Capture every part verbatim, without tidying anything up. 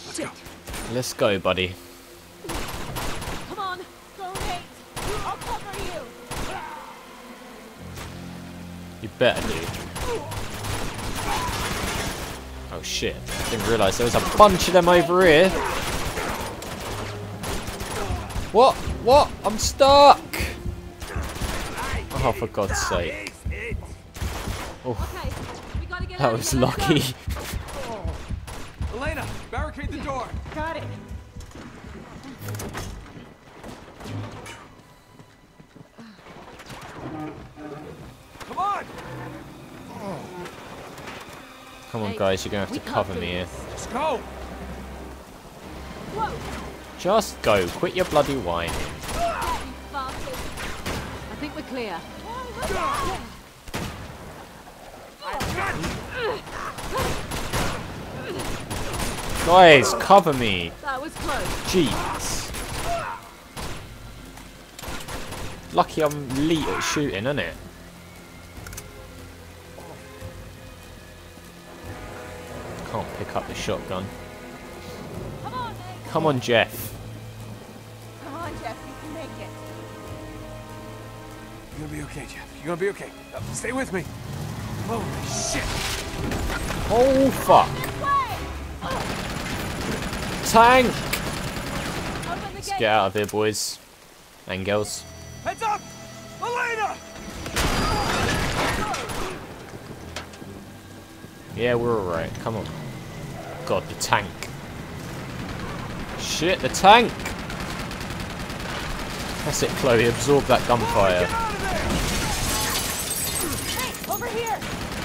Let's go. Let's go, buddy. Come on, go Nate. I'll cover you. You better do. Oh shit! Didn't realise there was a bunch of them over here. What? What? I'm stuck. Oh, for God's sake! Oh, Okay, we gotta get that out of was here. Let's lucky. Oh. Elena, barricade the door. Got it. Come on. Come on, Hey, guys, you're gonna have we to can't cover do me here. this. Let's go. Whoa! Just go. Quit your bloody whining. Get you bastard. I think we're clear. Guys, cover me. That was close. Jeez. Lucky I'm elite at shooting, isn't it? Can't pick up the shotgun. Come on, Nate. Come on, Jeff. Come on, Jeff. You can make it. You're gonna be okay, Jeff. You're gonna be okay. Uh, stay with me. Holy shit. Oh, fuck. This way. Tank! Open the Let's gate. get out of here, boys. And girls. Heads up! Elena! Yeah, we're alright. Come on. God, the tank. Shit, the tank! That's it, Chloe. Absorb that gunfire. Get out of there! Hey, over here.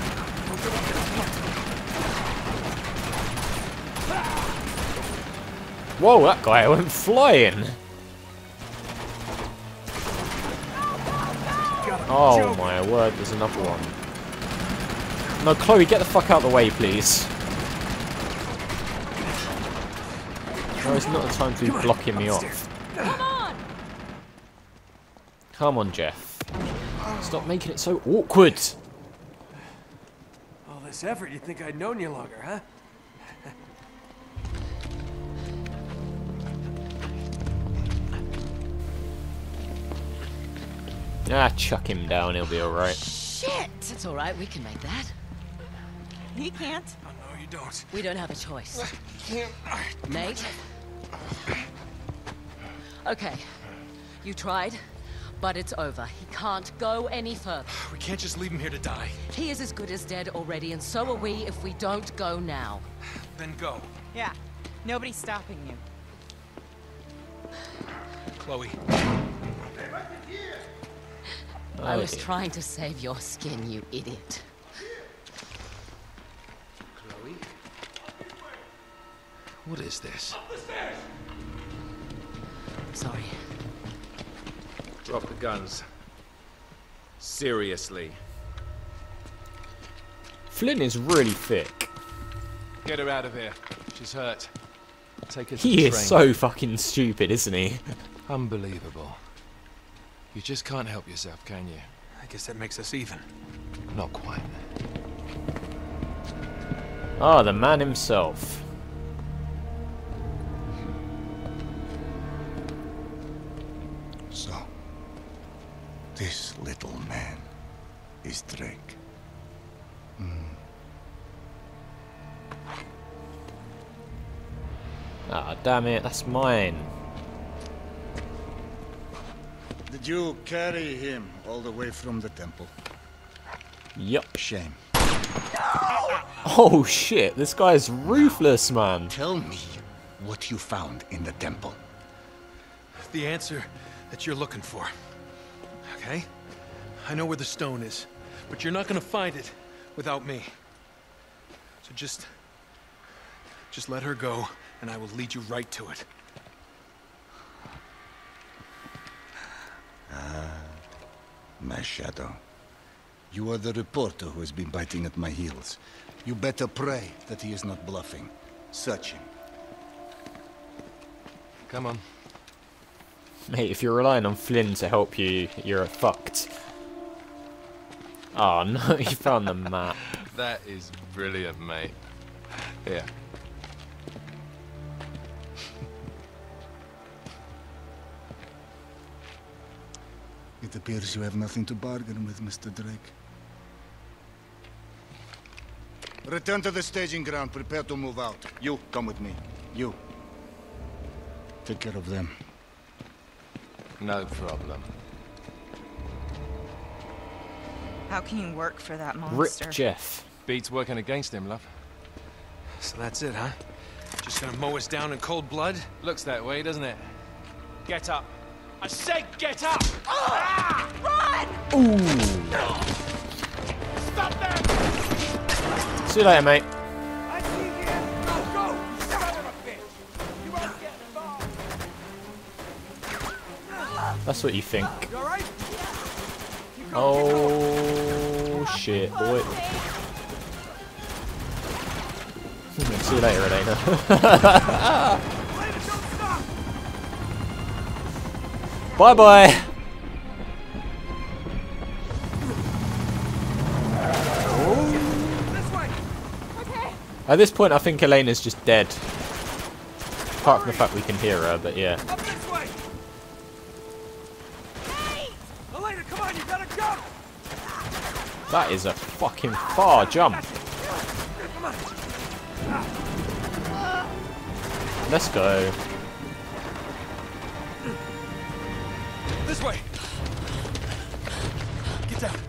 Whoa, that guy went flying. Oh my word, there's another one. No, Chloe, get the fuck out of the way, please. No, it's not the time to be blocking me off. Come on. Come on, Jeff. Stop making it so awkward. All this effort, you'd think I'd known you longer, huh? Ah, chuck him down, he'll be alright. Shit! It's all right. We can make that. He can't. Oh, no, you don't. We don't have a choice. Nate? Okay. You tried, but it's over. He can't go any further. We can't just leave him here to die. He is as good as dead already, and so are we if we don't go now. Then go. Yeah, nobody's stopping you. Chloe. I Oh, was dear. trying to save your skin, you idiot. Chloe? What is this? Sorry. Drop the guns. Seriously. Flynn is really thick. Get her out of here. She's hurt. Take her to He the is train. so fucking stupid, isn't he? Unbelievable. You just can't help yourself, can you? I guess that makes us even. Not quite. Ah, the man himself. So, this little man is Drake. Ah, damn it, that's mine. Did you carry him all the way from the temple? Yup. Shame. Oh shit, this guy's ruthless, man. Tell me what you found in the temple. The answer that you're looking for. Okay? I know where the stone is, but you're not gonna find it without me. So just... just let her go, and I will lead you right to it. My shadow. You are the reporter who has been biting at my heels. You better pray that he is not bluffing. Search him. Come on. Mate, if you're relying on Flynn to help you, you're fucked. Oh no, he found the map. That is brilliant, mate. Here. It appears you have nothing to bargain with, Mister Drake. Return to the staging ground. Prepare to move out. You, come with me. You. Take care of them. No problem. How can you work for that Rip monster? Jeff. Beats working against him, love. So that's it, huh? Just gonna mow us down in cold blood? Looks that way, doesn't it? Get up. I said get up! Ooh. Stop them! See you later, mate. I see you! Go, go! Son of a bitch! You won't get far! That's what you think. You alright? Oh shit, boy. See you later, Elena. Bye bye. At this point, I think Elena's just dead. Apart from the fact we can hear her, but yeah. Up this way! Elena, come on, you gotta go! That is a fucking far jump. Come on! Let's go. This way! Get down.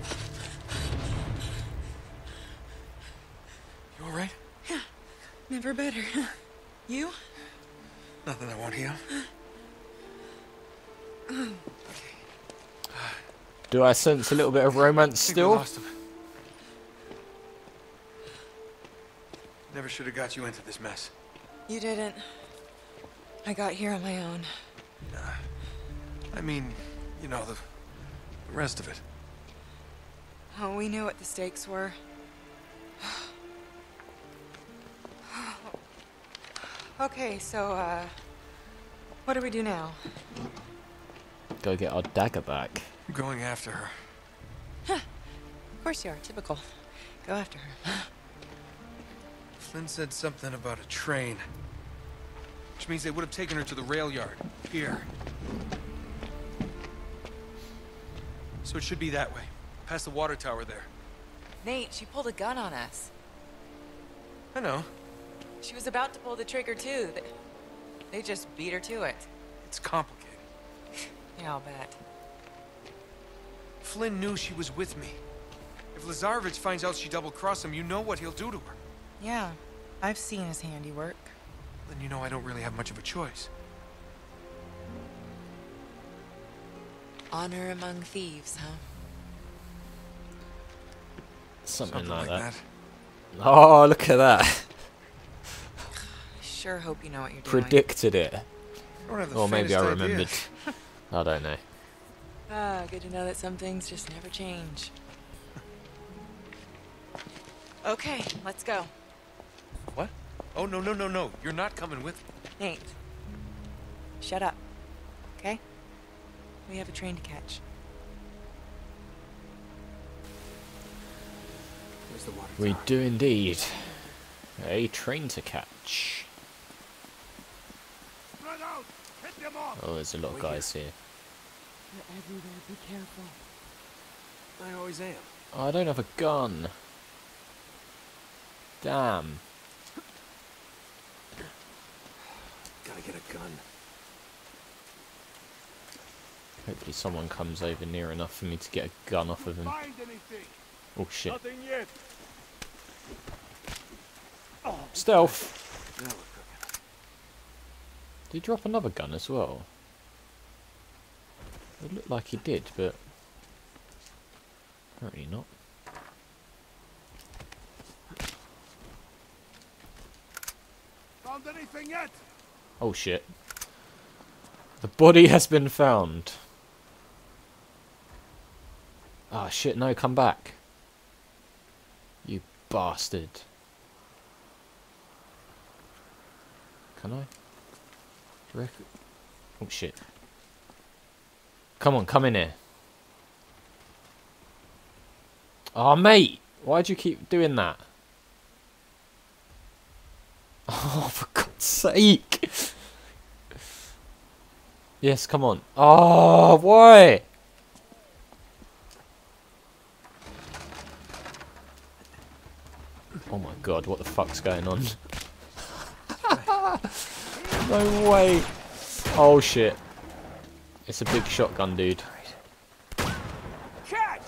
You alright? Never better. You? Nothing I won't heal. Do I sense a little bit of romance I think we still? lost him. Never should have got you into this mess. You didn't. I got here on my own. I mean, you know, the, the rest of it. Oh, we knew what the stakes were. Okay, so, uh... what do we do now? Go get our dagger back. I'm going after her. Of course you are. Typical. Go after her. Flynn said something about a train. Which means they would have taken her to the rail yard. Here. So it should be that way. Past the water tower there. Nate, she pulled a gun on us. I know. She was about to pull the trigger, too. They, they just beat her to it. It's complicated. Yeah, I'll bet. Flynn knew she was with me. If Lazarevic finds out she double-crossed him, you know what he'll do to her. Yeah, I've seen his handiwork. Then you know I don't really have much of a choice. Honor among thieves, huh? Something, Something like, like that. that. Oh, look at that. I sure hope you know what you're doing. Predicted it. I don't have the Or maybe I faintest idea. remembered. I don't know. Ah, good to know that some things just never change. Okay, let's go. What? Oh, no, no, no, no. You're not coming with me. Nate, shut up, okay? We have a train to catch. Where's the water We tower? do indeed. A train to catch. Oh, there's a lot of guys here. They're everywhere. Be careful. I always am. Oh, I don't have a gun. Damn. Gotta get a gun. Hopefully someone comes over near enough for me to get a gun off of him. Oh shit. yet. Stealth. Did he drop another gun as well? It looked like he did, but apparently not. Found anything yet? Oh shit. The body has been found. Ah shit, no, come back. You bastard. Can I? Rec oh shit. Come on, come in here. Oh mate, why'd you keep doing that? Oh, for God's sake. Yes, come on. Oh, why? god, what the fuck's going on? No way! Oh shit. It's a big shotgun, dude. Catch!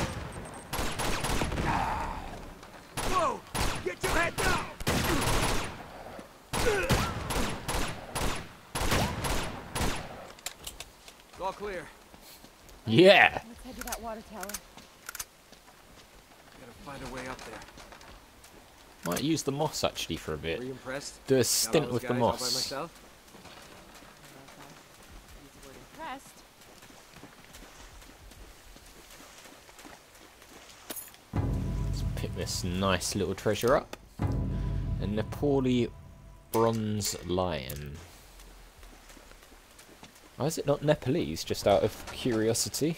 Whoa! Get your head down! It's all clear. Yeah! Let's head to that water tower. Gotta find a way up there. Might use the moss actually for a bit. Were you impressed? Do a Got stint all with those the guys all by moss. myself? Use the word impressed. Let's pick this nice little treasure up. A Nepali bronze lion. Why is it not Nepalese, just out of curiosity?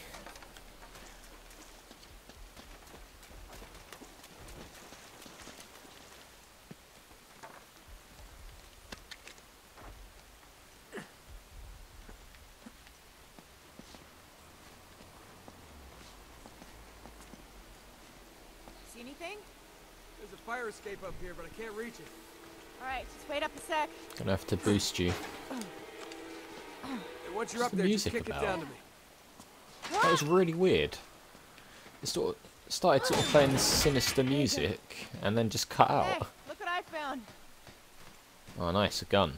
See anything? There's a fire escape up here, but I can't reach it. All right, just wait up a sec. Gonna have to boost you. Hey, once you're What's up the there, just music kick about? it down to me. That was really weird. It sort of started sort of playing sinister music and then just cut Hey, out. look what I found. Oh nice, a gun.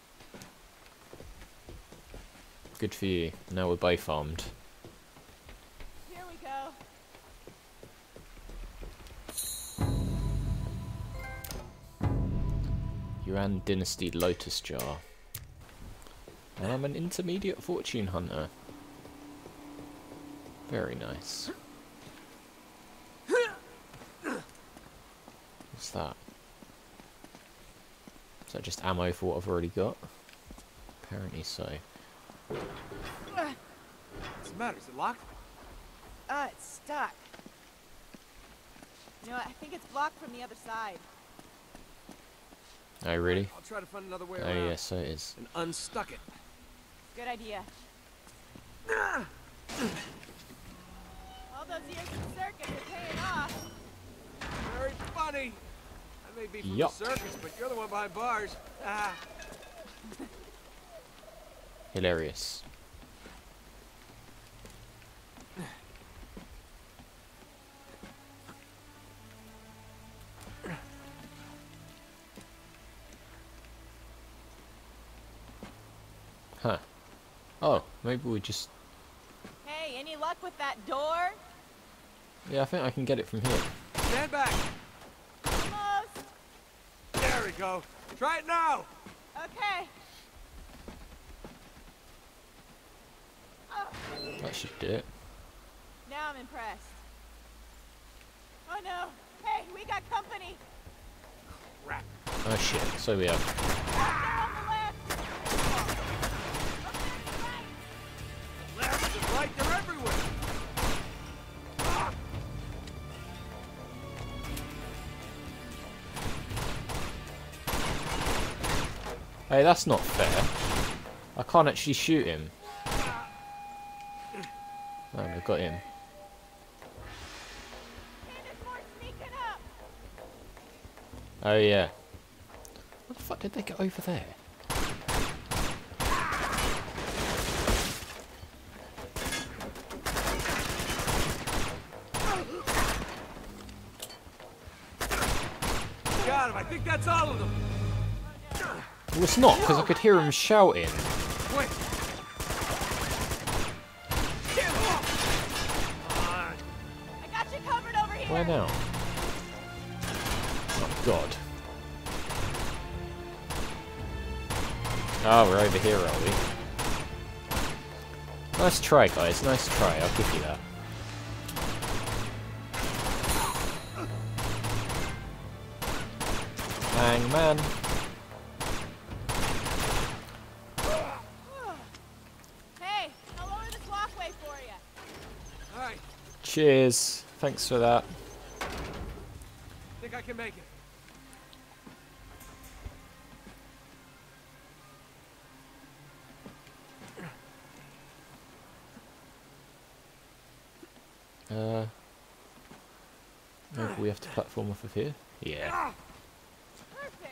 Good for you. Now we're both armed. Here we go. Yuan Dynasty Lotus Jar. And I'm an intermediate fortune hunter. Very nice. What's that? Is that just ammo for what I've already got? Apparently so. What's the matter? Is it locked? Uh, it's stuck. You know, I think it's blocked from the other side. Oh really? I'll try to find another way Oh around yes, so it is. and unstuck it. Good idea. All those years in circus are paying off. Very funny. I may be from Yup. the circus, but you're the one behind bars. Ah. Hilarious. Huh. Oh, maybe we just... Hey, any luck with that door? Yeah, I think I can get it from here. Stand back. Almost. There we go. Try it now. Okay. Oh, That should do it. now I'm impressed. Oh no. Hey, we got company. Crap. Oh shit, so we have. They're on the left. Left and right, they're everywhere. Ah. Hey, that's not fair. I can't actually shoot him. Oh, I got him. Hey, there's more sneaking up. Oh yeah. What the fuck did they get over there? Got him. I think that's all of them. Well, it's not, because I could hear him shouting. Wait. Get off. Come I got you covered over here. Where now? Oh god. Oh, we're over here, are we? Nice try, guys. Nice try. I'll give you that. Hangman. Hey, I'll lower this walkway for you. on. All right. Cheers. Thanks for that. Think I can make it. Uh, maybe we have to platform off of here. Yeah. Perfect.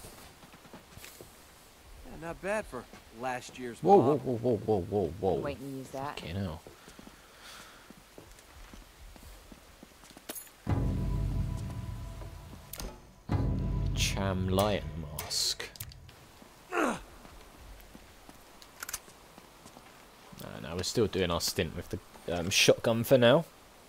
Yeah, not bad for last year's Whoa, mob. whoa, whoa, whoa, whoa, whoa, whoa. Wait and use that. Okay, now. Cham lion mask. No, no, we're still doing our stint with the um, shotgun for now.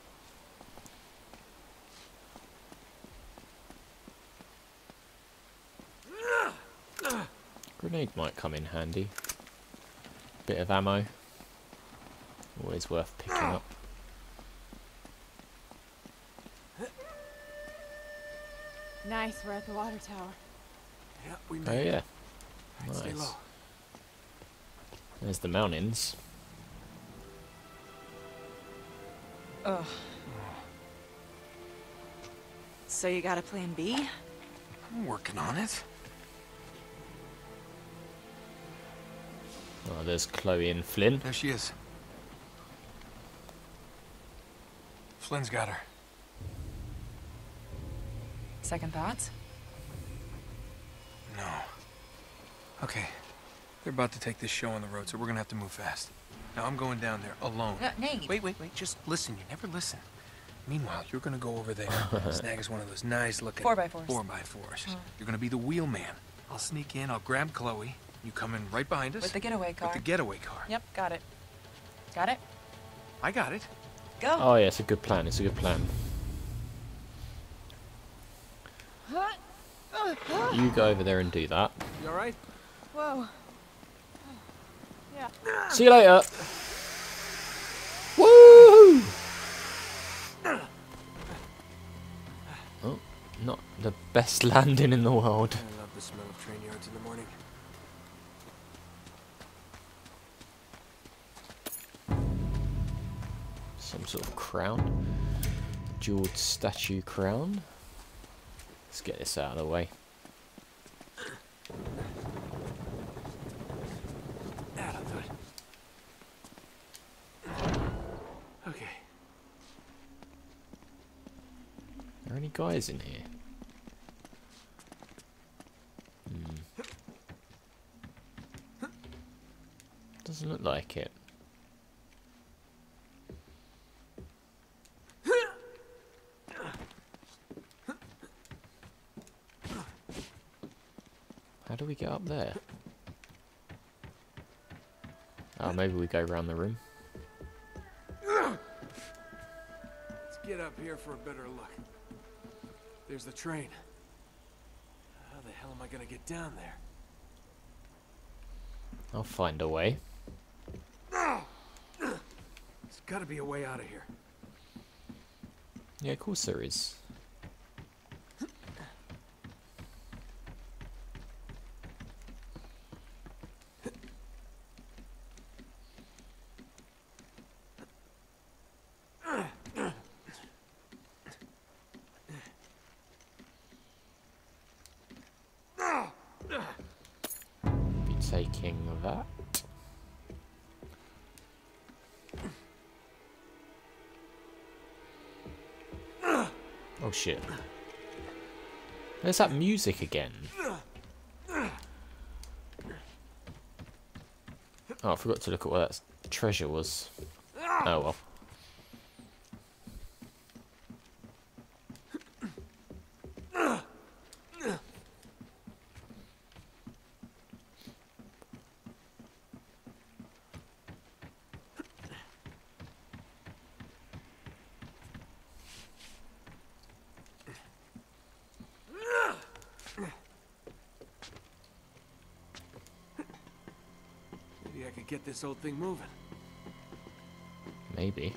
Grenade might come in handy. Bit of ammo. Always worth picking up. Nice, we're at the water tower. Yeah, we Oh made it. yeah. Alright, stay Nice. low. There's the mountains. Ugh. So you got a plan B? I'm working on it. Oh, there's Chloe and Flynn. There she is. Flynn's got her. Second thoughts? No. Okay. They're about to take this show on the road, so we're gonna have to move fast. Now I'm going down there alone. No, Nate. Wait, wait, wait. Just listen. You never listen. Meanwhile, you're gonna go over there, snag us one of those nice-looking Four by fours. Four by fours. You're gonna be the wheelman. I'll sneak in. I'll grab Chloe. You come in right behind us. With the getaway car. With the getaway car. Yep, got it. Got it? I got it. Go. Oh yeah, it's a good plan. It's a good plan. You go over there and do that. You alright? Whoa. Yeah. See you later. Woo! Oh, not the best landing in the world. I love the smell of train yards in the morning. Some sort of crown. Jeweled statue crown. Let's get this out of the way. That'll do it. Okay. Are there any guys in here? Hmm. Doesn't look like it. How do we get up there? Oh, maybe we go around the room. Let's get up here for a better look. There's the train. How the hell am I gonna get down there? I'll find a way. There's gotta be a way out of here. Yeah, of course there is. Be taking that. Oh shit. There's that music again. Oh, I forgot to look at what that treasure was. Oh well. Maybe I could get this old thing moving. Maybe.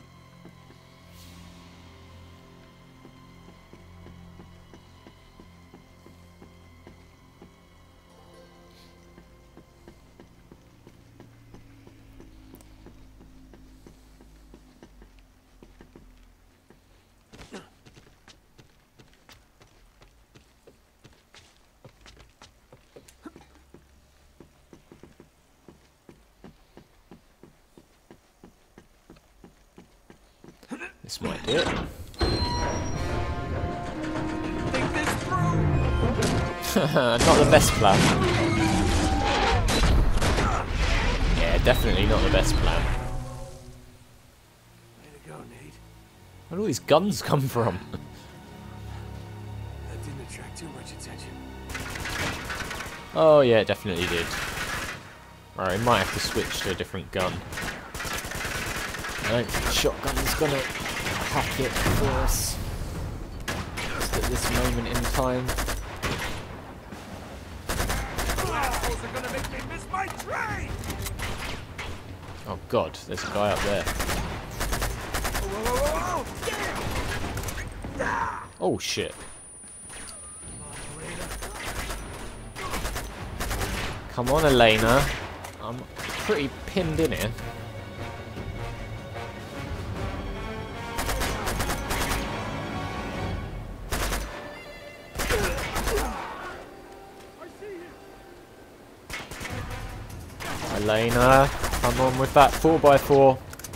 This might do it. Think this Not the best plan. Yeah, definitely not the best plan. Way to go, Nate. Where do all these guns come from? That didn't attract too much attention. Oh yeah, it definitely did. Alright, we might have to switch to a different gun. I don't think the shotgun's gonna hack it for us. Just at this moment in time. Assholes are gonna make me miss my train! Oh god, there's a guy up there. Whoa, whoa, whoa, whoa. Oh shit. Come on, Elena. I'm pretty pinned in here. Elena, come on with that four by four.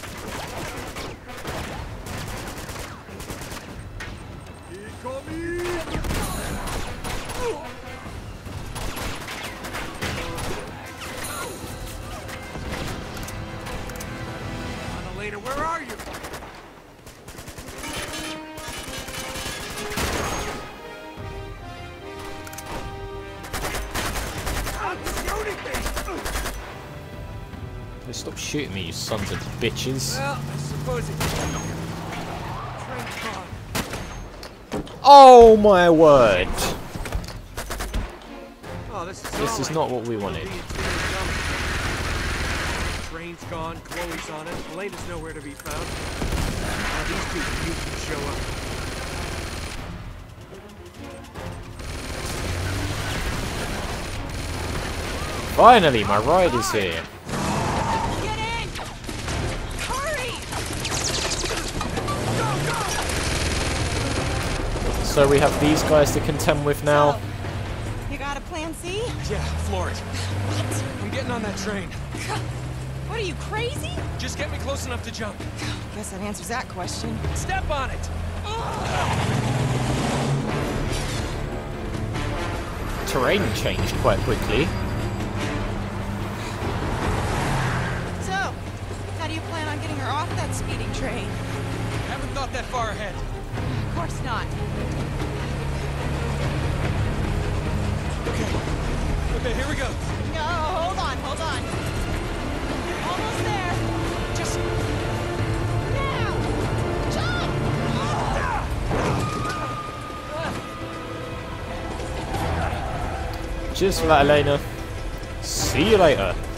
Elena, where are you? Stop shooting me, you sons of bitches. Well, I suppose it Train's gone. Oh my word! Oh, this is This is not what we wanted. Train's gone, Chloe's on it, Elena's nowhere to be found. Now these two can show up. Finally, my ride is here. Get in! Hurry! So we have these guys to contend with now. So, you got a plan C? Yeah, floor it. I'm getting on that train. What are you, crazy? Just get me close enough to jump. Guess that answers that question. Step on it! Terrain changed quite quickly. So, how do you plan on getting her off that speeding train? Haven't thought that far ahead. Of course not. Okay. Okay, here we go. No, hold on, hold on. Almost there. Just now. Jump! Cheers for that, Elena. See you later.